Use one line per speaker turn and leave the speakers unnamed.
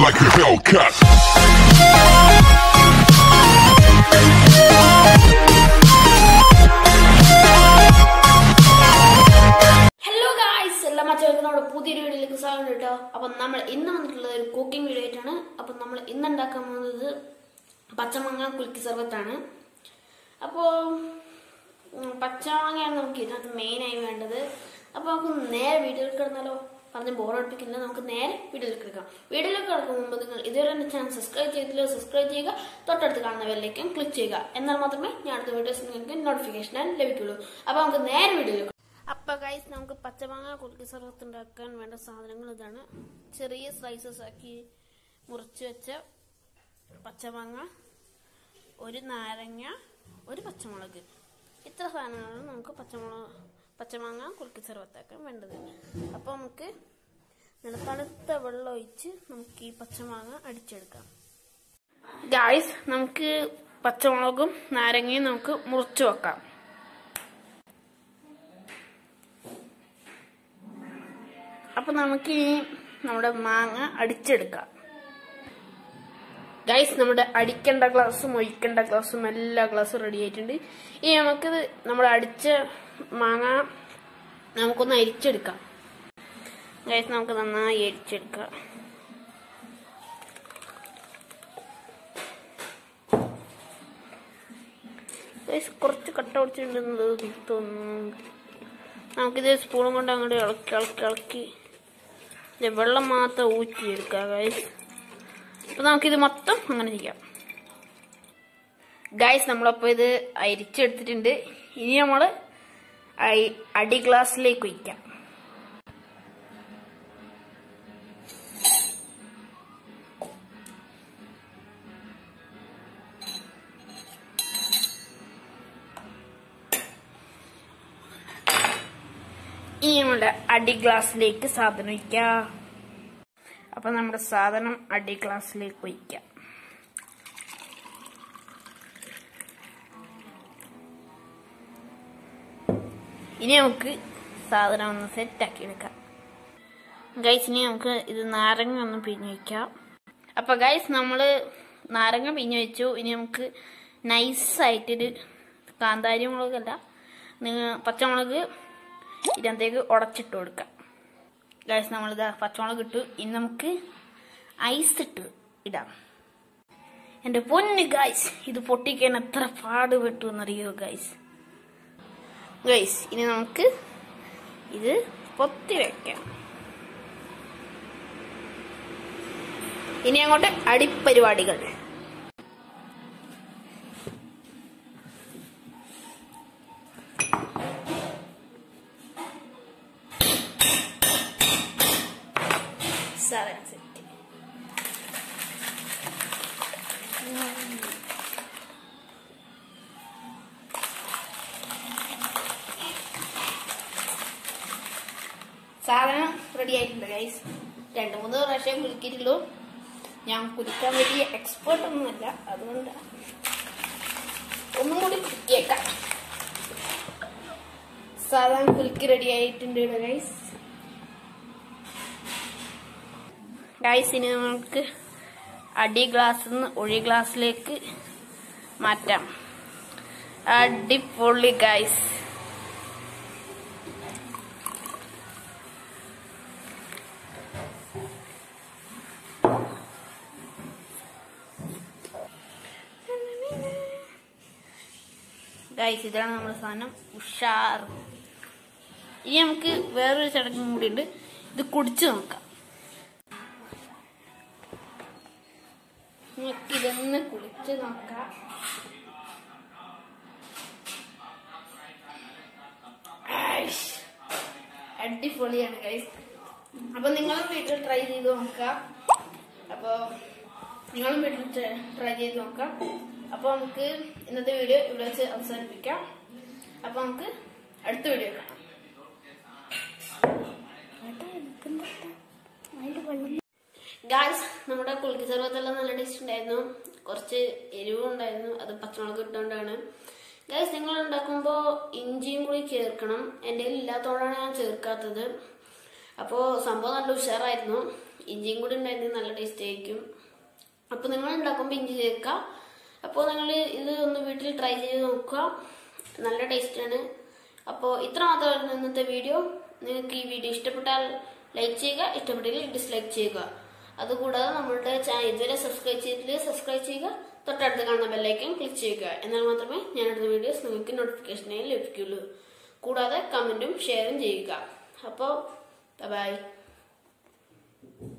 like a Hellcat.
Hello guys, എല്ലാ മച്ചകൾക്കും നമ്മുടെ പുതിയൊരു വീഡിയോയിലേക്ക് സ്വാഗതം കേട്ടോ. അപ്പോൾ നമ്മൾ ഇന്ന് വന്നിട്ടുള്ളത് ഒരു കുക്കിംഗ് വീഡിയോ ആയിട്ടാണ്. അപ്പോൾ നമ്മൾ ഇന്ന് ഉണ്ടാക്കാൻ പോകുന്നത് പച്ചമാങ്ങ കുലുക്കി സർബത്താണ്. അപ്പോൾ പച്ചമാങ്ങയാണ് നമുക്ക് ഇതിനകത്ത് മെയിനായി വേണ്ടത്. അപ്പോൾ നമുക്ക് നേരെ വീഡിയോയിൽ കിടന്നാലോ? പറഞ്ഞ് ബോറടിപ്പിക്കില്ല, നമുക്ക് നേരെ വീഡിയോയിലേക്ക് എടുക്കാം. വീഡിയോയിലേക്ക് കിടക്കും മുമ്പ് നിങ്ങൾ ഇതുവരെ എൻ്റെ ചാനൽ സബ്സ്ക്രൈബ് ചെയ്തില്ല, സബ്സ്ക്രൈബ് ചെയ്യുക, തൊട്ടടുത്ത് കാണുന്ന ബെല്ലേക്കും ക്ലിക്ക് ചെയ്യുക. എന്നാൽ മാത്രമേ ഞാൻ അടുത്ത വീഡിയോസ് നിങ്ങൾക്ക് നോട്ടിഫിക്കേഷനായി ലഭിക്കുള്ളൂ. അപ്പോൾ നമുക്ക് നേരെ വീഡിയോയിലേക്ക്. അപ്പോൾ ഗൈസ്, നമുക്ക് പച്ചമാങ്ങ കുലുക്കി സർബത്ത് ഉണ്ടാക്കാൻ വേണ്ട സാധനങ്ങൾ ഇതാണ്. ചെറിയ സ്ലൈസസ് ആക്കി മുറിച്ച് വെച്ച പച്ചമാങ്ങ, ഒരു നാരങ്ങ, ഒരു പച്ചമുളക്. ഇത്ര സാധനങ്ങളാണ് നമുക്ക് പച്ചമാങ്ങ കുലുക്കി സർബത്താക്കാൻ വേണ്ടത്. അപ്പോൾ നമുക്ക് തണുത്ത വെള്ളം ഒഴിച്ച് നമുക്ക് ഈ പച്ചമാങ്ങ അടിച്ചെടുക്കാം. ഗൈസ്, നമുക്ക് പച്ചമുളകും നാരങ്ങയും നമുക്ക് മുറിച്ച് വെക്കാം. അപ്പൊ നമുക്ക് ഈ നമ്മുടെ മാങ്ങ അടിച്ചെടുക്കാം. ഗൈസ്, നമ്മുടെ അടിക്കേണ്ട ഗ്ലാസും ഒഴിക്കേണ്ട ഗ്ലാസും എല്ലാ ഗ്ലാസും റെഡി ആയിട്ടുണ്ട്. ഇനി നമുക്കിത് നമ്മുടെ അടിച്ച മാങ്ങ നമുക്കൊന്ന് അരിച്ചെടുക്കാം. ഗൈസ്, നമുക്ക് നന്നായി അരിച്ചെടുക്കാം. ഗൈസ്, കുറച്ച് കട്ട പിടിച്ചിട്ടുണ്ടെന്ന് തോന്നുന്നു. നമുക്കിത് സ്പൂണും കൊണ്ട് അങ്ങോട്ട് ഇളക്കി വെള്ളം മാത്രം ഊറ്റിയെടുക്കാം. ഗൈസ്, അപ്പൊ നമുക്കിത് മൊത്തം അങ്ങനെ ചെയ്യാം. ഗൈസ്, നമ്മളപ്പോ ഇത് അരിച്ചെടുത്തിട്ടുണ്ട്. ഇനി നമ്മള് അടി ഗ്ലാസ്സിലേക്ക് ഒഴിക്കാം. ഇനി നമ്മുടെ അടി ഗ്ലാസ്സിലേക്ക് സാധനം ഒഴിക്കാം. അപ്പൊ നമ്മുടെ സാധനം അടി ഗ്ലാസ്സിലേക്ക് ഒഴിക്കാം. ഇനി നമുക്ക് സാധനം ഒന്ന് സെറ്റാക്കി എടുക്കാം. ഗൈസ്, ഇനി നമുക്ക് ഇത് നാരങ്ങ ഒന്ന് പിഴിഞ്ഞ് വയ്ക്കാം. അപ്പൊ ഗൈസ്, നമ്മള് നാരങ്ങ പിഴിഞ്ഞ് വെച്ചു. ഇനി നമുക്ക് നൈസായിട്ടൊരു കാന്താരി മുളകല്ല, പച്ചമുളക് ഇതിനകത്തേക്ക് ഉടച്ചിട്ട് കൊടുക്കാം. ഗൈസ്, നമ്മളിതാ പച്ചമുളക് ഇട്ടു. ഇനി നമുക്ക് ഐസ് ഇട്ട് ഇടാം. എന്റെ പൊന്ന് ഗൈസ്, ഇത് പൊട്ടിക്കാൻ എത്ര പാടുപെട്ടു എന്നറിയോ ഗൈസ്. ഗൈസ്, ഇനി നമുക്ക് ഇത് പൊത്തി വെക്കാം. ഇനി അങ്ങോട്ട് അടിപ്പരിപാടികൾ. സാധനം സെറ്റ്. സാധനം റെഡി ആയിട്ടുണ്ട് ഗൈസ്. 2-3 പ്രാവശ്യം കുലുക്കിയിട്ടുള്ളൂ. ഞാൻ കുലുക്കാൻ വലിയ എക്സ്പേർട്ട് ഒന്നുമല്ല, അതുകൊണ്ട് ഒന്നും കൂടി കുലുക്കിയേക്കാം. സാധനം കുലുക്കി റെഡി ആയിട്ടുണ്ട് ഗൈസ്. ഗൈസ്, ഇനി നമുക്ക് അടി ഗ്ലാസ്സിൽ നിന്ന് ഒഴി ഗ്ലാസ്സിലേക്ക് മാറ്റാം. അടിപൊളി ഗൈസ്. ഗൈസ്, ഇതാണ് നമ്മുടെ സാധനം. ഉഷാർ. ഇനി നമുക്ക് വേറൊരു ചടങ്ങും കൂടി ഉണ്ട്. ഇത് കുടിച്ചു നോക്കാം. നമുക്കിതൊന്ന് കുടിച്ച് നോക്കാം. അടിപൊളിയാണ് ഗൈസ്. അപ്പൊ നിങ്ങളും വീട്ടിൽ ട്രൈ ചെയ്ത് നോക്കാം. അപ്പൊ നമുക്ക് ഇന്നത്തെ വീഡിയോ ഇവിടെ വെച്ച് അവസാനിപ്പിക്കാം. അപ്പൊ നമുക്ക് അടുത്ത വീഡിയോ കാണാം. ഗായ്സ്, നമ്മുടെ കുലുക്കി സർബത്തെല്ലാം നല്ല ടേസ്റ്റ് ഉണ്ടായിരുന്നു. കുറച്ച് എരിവും ഉണ്ടായിരുന്നു. അത് പച്ചമുളക് ഇട്ടുകൊണ്ടാണ്. ഗായ്സ്, നിങ്ങൾ ഉണ്ടാക്കുമ്പോൾ ഇഞ്ചിയും കൂടി ചേർക്കണം. എൻ്റെ കയ്യിൽ ഇല്ലാത്തതുകൊണ്ടാണ് ഞാൻ ചേർക്കാത്തത്. അപ്പോൾ സംഭവം നല്ല ഉഷാറായിരുന്നു. ഇഞ്ചിയും കൂടി ഉണ്ടായിരുന്നെങ്കിൽ നല്ല ടേസ്റ്റ് ആയിരിക്കും. അപ്പോൾ നിങ്ങൾ ഉണ്ടാക്കുമ്പോൾ ഇഞ്ചി ചേർക്കുക. അപ്പോൾ നിങ്ങൾ ഇത് ഒന്ന് വീട്ടിൽ ട്രൈ ചെയ്ത് നോക്കുക, നല്ല ടേസ്റ്റാണ്. അപ്പോൾ ഇത്ര മാത്രമായിരുന്നു ഇന്നത്തെ വീഡിയോ. നിങ്ങൾക്ക് ഈ വീഡിയോ ഇഷ്ടപ്പെട്ടാൽ ലൈക്ക് ചെയ്യുക, ഇഷ്ടപ്പെട്ടില്ലെങ്കിൽ ഡിസ്ലൈക്ക് ചെയ്യുക. അതുകൂടാതെ നമ്മളുടെ ചാനൽ ഇതുവരെ സബ്സ്ക്രൈബ് ചെയ്തിട്ടില്ല, സബ്സ്ക്രൈബ് ചെയ്യുക, തൊട്ടടുത്ത് കാണുന്ന ബെല്ലൈക്കൻ ക്ലിക്ക് ചെയ്യുക. എന്നാൽ മാത്രമേ ഞാനെടുത്ത വീഡിയോസ് നിങ്ങൾക്ക് നോട്ടിഫിക്കേഷനായി ലഭിക്കുള്ളൂ. കൂടാതെ കമൻറ്റും ഷെയറും ചെയ്യുക. അപ്പോൾ ബൈ.